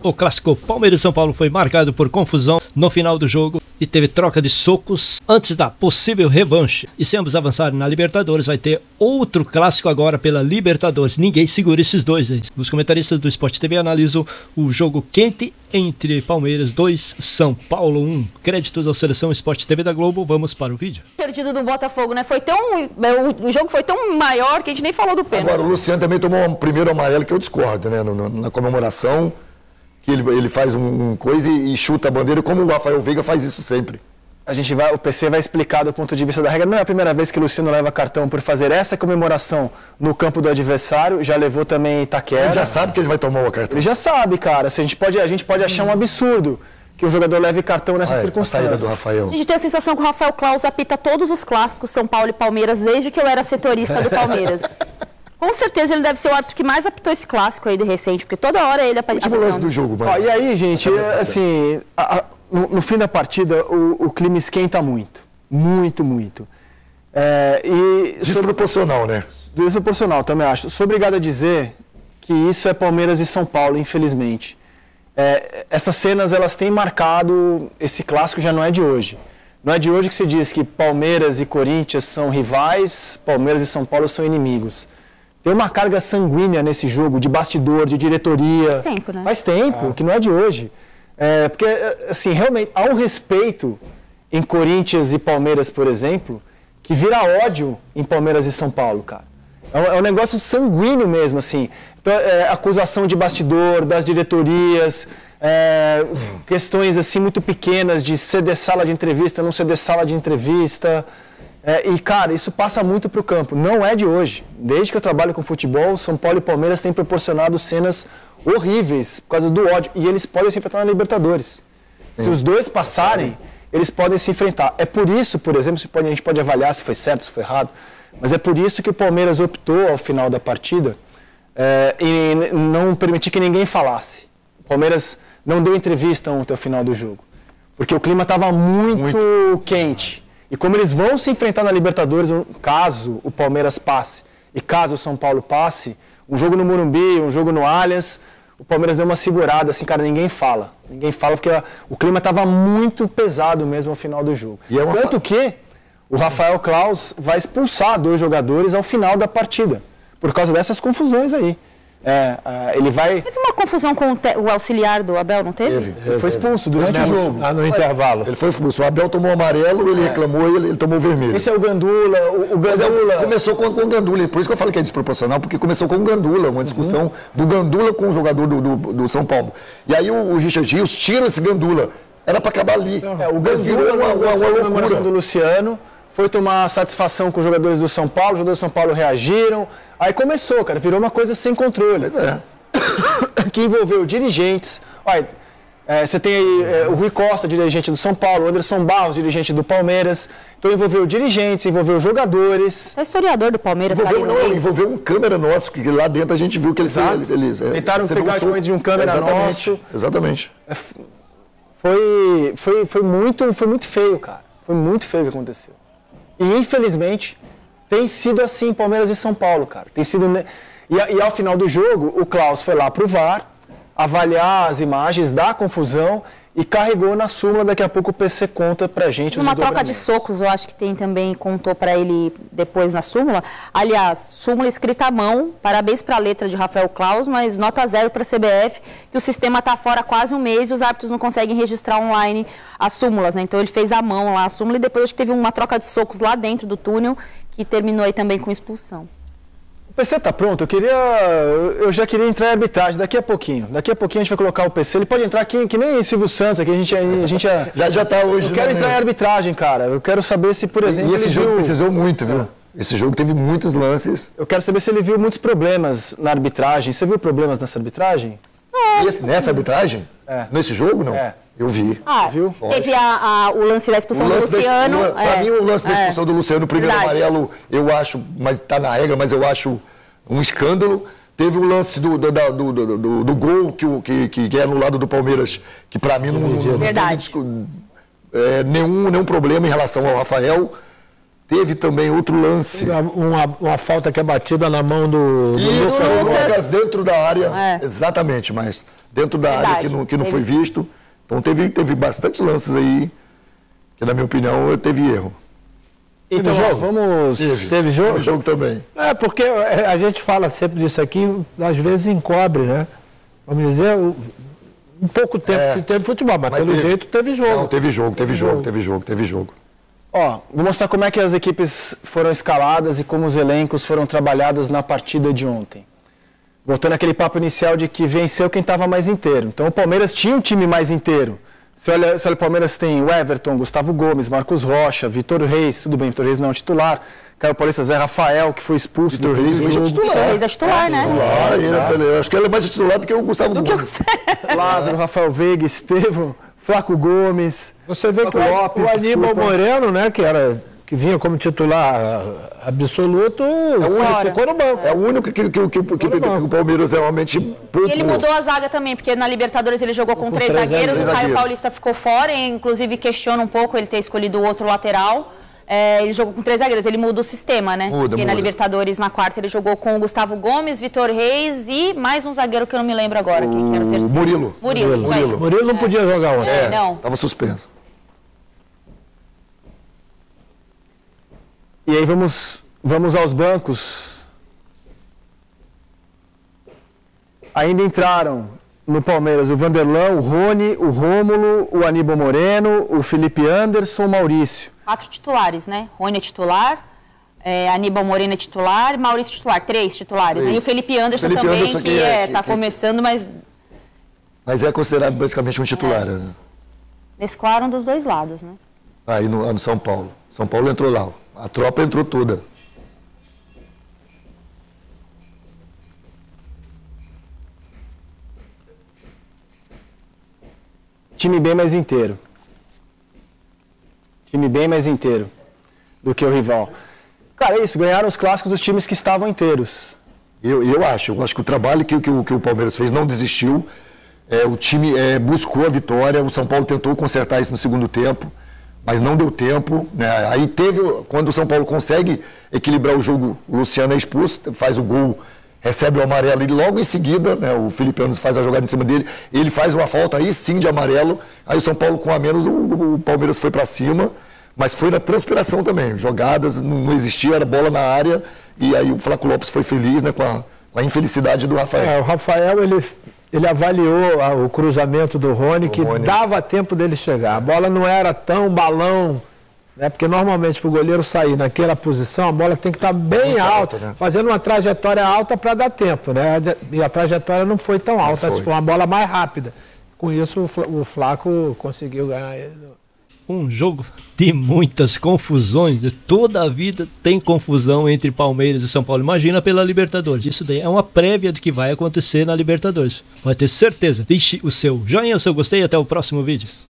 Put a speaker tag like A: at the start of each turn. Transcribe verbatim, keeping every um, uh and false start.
A: O clássico Palmeiras e São Paulo foi marcado por confusão no final do jogo e teve troca de socos antes da possível revanche. E se ambos avançarem na Libertadores, vai ter outro clássico agora pela Libertadores. Ninguém segura esses dois aí. Os comentaristas do Sport T V analisam o jogo quente entre Palmeiras dois, São Paulo um. Créditos à seleção Sport T V da Globo. Vamos para o vídeo.
B: Perdido do Botafogo, né? Foi tão, o jogo foi tão maior que a gente nem falou do pênalti.
C: Agora, o Luciano também tomou um primeiro amarelo que eu discordo, né? No, no, na comemoração, que ele, ele faz um, um coisa e, e chuta a bandeira, como o Rafael Veiga faz isso sempre.
D: A gente vai, o P C vai explicar do ponto de vista da regra. Não é a primeira vez que o Luciano leva cartão por fazer essa comemoração no campo do adversário. Já levou também Itaquera.
C: Ele já sabe que ele vai tomar o cartão.
D: Ele já sabe, cara. Se a, gente pode, a gente pode achar um absurdo que o jogador leve cartão nessas ah, circunstâncias.
C: A saída do Rafael.
B: A gente tem a sensação que o Rafael Claus apita todos os clássicos São Paulo e Palmeiras desde que eu era setorista do Palmeiras. Com certeza ele deve ser o árbitro que mais apitou esse clássico aí de recente, porque toda hora ele apita.
C: Último lance do jogo,
D: ó, E aí, gente, é, assim, a, a, no, no fim da partida o, o clima esquenta muito. Muito, muito. É, e
C: desproporcional,
D: sobre,
C: né?
D: Desproporcional, também acho. Sou obrigado a dizer que isso é Palmeiras e São Paulo, infelizmente. É, essas cenas, elas têm marcado, esse clássico já não é de hoje. Não é de hoje que se diz que Palmeiras e Corinthians são rivais, Palmeiras e São Paulo são inimigos. Tem uma carga sanguínea nesse jogo, de bastidor, de diretoria.
B: Faz tempo, né?
D: Faz tempo, ah. que não é de hoje. É, porque, assim, realmente, há um respeito em Corinthians e Palmeiras, por exemplo, que vira ódio em Palmeiras e São Paulo, cara. É um, é um negócio sanguíneo mesmo, assim. Então, é, acusação de bastidor, das diretorias, é, questões, assim, muito pequenas de ceder sala de entrevista, não ceder sala de entrevista. É, e, cara, isso passa muito para o campo. Não é de hoje. Desde que eu trabalho com futebol, São Paulo e Palmeiras têm proporcionado cenas horríveis por causa do ódio. E eles podem se enfrentar na Libertadores. Sim. Se os dois passarem, eles podem se enfrentar. É por isso, por exemplo, se pode, a gente pode avaliar se foi certo, se foi errado, mas é por isso que o Palmeiras optou, ao final da partida, é, em não permitir que ninguém falasse. O Palmeiras não deu entrevista ontem ao final do jogo. Porque o clima estava muito, muito quente. E como eles vão se enfrentar na Libertadores, caso o Palmeiras passe e caso o São Paulo passe, um jogo no Morumbi, um jogo no Allianz, o Palmeiras deu uma segurada, assim, cara, ninguém fala. Ninguém fala porque o clima estava muito pesado mesmo ao final do jogo. E é uma... Tanto que o Rafael Claus vai expulsar dois jogadores ao final da partida, por causa dessas confusões aí. É, uh, ele vai...
B: Teve uma confusão com o, te... o auxiliar do Abel, não teve?
D: Teve. Ele foi expulso durante o jogo.
C: Ah, no foi. intervalo. Ele foi expulso. O Abel tomou amarelo, ele é. reclamou e ele, ele tomou vermelho.
D: Esse é o Gandula. O, o Gandula...
C: É, começou com, com o Gandula. Por isso que eu falo que é desproporcional, porque começou com o Gandula, uma discussão uhum. do Gandula com o jogador do, do, do São Paulo. E aí o, o Richard Rios tira esse Gandula. Era para acabar ali.
D: É, o Gandula, uma, uma, uma loucura do Luciano, foi tomar satisfação com os jogadores do São Paulo, os jogadores do São Paulo reagiram. Aí começou, cara, virou uma coisa sem controle.
C: Pois é.
D: Que envolveu dirigentes. Olha, é, você tem aí é, o Rui Costa, dirigente do São Paulo, o Anderson Barros, dirigente do Palmeiras. Então envolveu dirigentes, envolveu jogadores.
B: É o historiador do Palmeiras.
C: Envolveu, não, envolveu um câmera nosso, que lá dentro a gente viu que eles...
D: eles, eles é, Tentaram pegar o equipamento de um câmera
C: exatamente,
D: nosso.
C: Exatamente.
D: É, foi, foi, foi, muito, foi muito feio, cara. Foi muito feio o que aconteceu. E infelizmente tem sido assim Palmeiras e São Paulo, cara. Tem sido... E, e ao final do jogo, o Claus foi lá pro V A R, avaliar as imagens da confusão e carregou na súmula. Daqui a pouco o P C conta pra gente os
B: Uma troca de socos, eu acho que tem também, contou pra ele depois na súmula. Aliás, súmula escrita à mão, parabéns pra letra de Rafael Claus, mas nota zero pra C B F, que o sistema tá fora há quase um mês e os árbitros não conseguem registrar online as súmulas, né? Então ele fez à mão lá a súmula e depois acho que teve uma troca de socos lá dentro do túnel, que terminou aí também com expulsão.
D: O P C tá pronto, eu queria, eu já queria entrar em arbitragem daqui a pouquinho. Daqui a pouquinho a gente vai colocar o P C, ele pode entrar aqui, que nem Silvio Santos, aqui a gente, a gente é,
C: já já tá hoje.
D: Eu quero entrar em arbitragem, cara. Eu quero saber se, por exemplo,
C: e esse
D: ele
C: jogo
D: viu...
C: precisou muito, viu? É. Esse jogo teve muitos lances.
D: Eu quero saber se ele viu muitos problemas na arbitragem. Você viu problemas nessa arbitragem?
C: É. Esse, nessa arbitragem?
D: É.
C: Nesse jogo, não?
D: É.
C: Eu vi.
B: Ah,
D: viu?
B: Teve a, a, o lance da expulsão do Luciano.
C: Da, é, para mim, o lance da expulsão é, do Luciano, o primeiro verdade. amarelo, eu acho, mas está na regra, mas eu acho um escândalo. Teve o lance do, do, do, do, do, do gol que, que, que é no lado do Palmeiras, que para mim não, não, não
B: verdade.
C: tem é, nenhum, nenhum problema em relação ao Rafael. Teve também outro lance.
E: Uma, uma falta que é batida na mão do, do
C: Isso,
B: Lucas.
C: o Lucas dentro da área.
B: É.
C: Exatamente, mas dentro da
B: Verdade.
C: área que não, que não
B: Teve.
C: foi visto. Então teve, teve bastante lances aí, que na minha opinião teve erro.
D: Então,
E: Teve
D: ó,
E: jogo?
D: vamos...
C: Teve,
E: Teve jogo?
C: Teve jogo também.
E: É, porque a gente fala sempre disso aqui, às vezes encobre, né? Vamos dizer, um pouco tempo
C: É.
E: que teve futebol, mas,
C: Mas
E: pelo
C: teve.
E: jeito teve jogo.
C: Não, teve jogo, teve
E: Teve
C: jogo,
E: jogo.
C: teve jogo, teve jogo.
D: Ó, vou mostrar como é que as equipes foram escaladas e como os elencos foram trabalhados na partida de ontem. Voltando àquele papo inicial de que venceu quem estava mais inteiro. Então o Palmeiras tinha um time mais inteiro. Se olha, se olha o Palmeiras tem o Everton, Gustavo Gomes, Marcos Rocha, Vitor Reis, tudo bem, Vitor Reis não é um titular. Caio Paulista, Zé Rafael, que foi expulso.
C: Vitor
D: do
C: Reis hoje é
D: jogo.
C: titular.
B: Vitor Reis é titular, né?
C: Titular, ele, ele, acho que ele é mais titular do que o Gustavo
B: Do que
C: Gomes.
B: você.
D: Lázaro, Rafael Veiga, Estevão, Flaco Gomes.
E: Você vê que o,
D: Lopes,
E: o Aníbal
D: desculpa.
E: Moreno, né, que, era, que vinha como titular ah, absoluto,
B: Fora.
E: ficou no banco.
C: É o único que, que, que, que, que, que o Palmeiras é realmente pouco.
B: E ele mudou a zaga também, porque na Libertadores ele jogou com, três,
E: três
B: zagueiros, o Caio
C: zagueiros.
B: Paulista ficou fora, e inclusive questiona um pouco ele ter escolhido o outro lateral. É, ele jogou com três zagueiros, ele muda o sistema, né?
C: Muda,
B: Porque na
C: muda.
B: Libertadores, na quarta, ele jogou com o Gustavo Gomes, Vitor Reis e mais um zagueiro que eu não me lembro agora, quem que era o terceiro.
C: Murilo.
B: Murilo, isso aí.
C: Murilo.
E: Murilo não podia jogar ontem.
B: É, não.
C: Tava suspenso.
D: E aí vamos, vamos aos bancos. Ainda entraram no Palmeiras o Vanderlan, o Rony, o Rômulo, o Aníbal Moreno, o Felipe Anderson, o Maurício.
B: Quatro titulares, né? Rony é titular, é, Aníbal Moreno é titular, Maurício titular, três titulares.
C: Três.
B: E o Felipe Anderson
C: Felipe
B: também,
C: Anderson
B: que,
C: que é-
B: é,
C: que-
B: tá
C: que-
B: começando, mas
C: Mas é considerado basicamente um titular. Né?
B: mesclaram dos dois lados, né?
C: Aí no, no São Paulo. São Paulo entrou lá. A tropa entrou toda.
D: Time bem mais inteiro. Time bem mais inteiro do que o rival. Cara, é isso. Ganharam os clássicos dos times que estavam inteiros.
C: Eu, eu acho. Eu acho que o trabalho que, que, o- que o Palmeiras fez não desistiu. É, o time é, buscou a vitória. O São Paulo tentou consertar isso no segundo tempo, mas não deu tempo. Né? Aí teve, quando o São Paulo consegue equilibrar o jogo, o Luciano é expulso, faz o gol, recebe o amarelo e logo em seguida, né, o Felipe Anderson faz a jogada em cima dele, ele faz uma falta aí sim de amarelo, aí o São Paulo com a menos, o, o Palmeiras foi para cima, mas foi na transpiração também, jogadas, não, não existia, era bola na área, e aí o Flaco Lopes foi feliz, né, com a, com a infelicidade do Rafael.
E: É, o Rafael, ele, ele avaliou a- o cruzamento do Rony, que
C: Rony.
E: dava tempo dele chegar. A bola não era tão balão, né? Porque normalmente para o goleiro sair naquela posição, a bola tem que estar bem
C: muito
E: alta,
C: alta, né?
E: fazendo uma trajetória alta para dar tempo, né? E a trajetória não foi tão alta,
C: foi.
E: foi uma bola mais rápida. Com isso, o Fla- o Flaco conseguiu ganhar ele.
A: Um jogo de muitas confusões. Toda a vida tem confusão entre Palmeiras e São Paulo. Imagina pela Libertadores. Isso daí é uma prévia do que vai acontecer na Libertadores. Pode ter certeza. Deixe o seu joinha, o seu gostei e até o próximo vídeo.